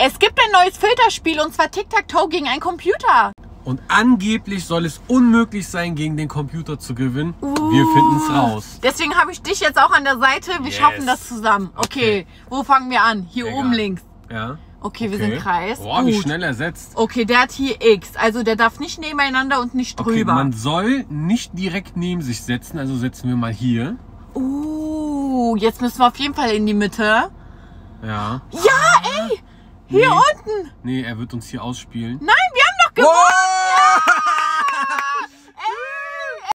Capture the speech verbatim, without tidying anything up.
Es gibt ein neues Filterspiel und zwar Tic-Tac-Toe gegen einen Computer. Und angeblich soll es unmöglich sein, gegen den Computer zu gewinnen. Uh, wir finden es raus. Deswegen habe ich dich jetzt auch an der Seite. Wir yes. schaffen das zusammen. Okay, okay. Wo fangen wir an? Hier Egal. oben links. Ja. Okay, okay, wir sind Kreis. Boah, Gut. wie schnell ersetzt. Okay, der hat hier X. Also der darf nicht nebeneinander und nicht drüber. Okay, man soll nicht direkt neben sich setzen. Also setzen wir mal hier. Uh, jetzt müssen wir auf jeden Fall in die Mitte. Ja. Ja, ey! Hier nee. unten! Nee, er wird uns hier ausspielen. Nein, wir haben doch gewonnen!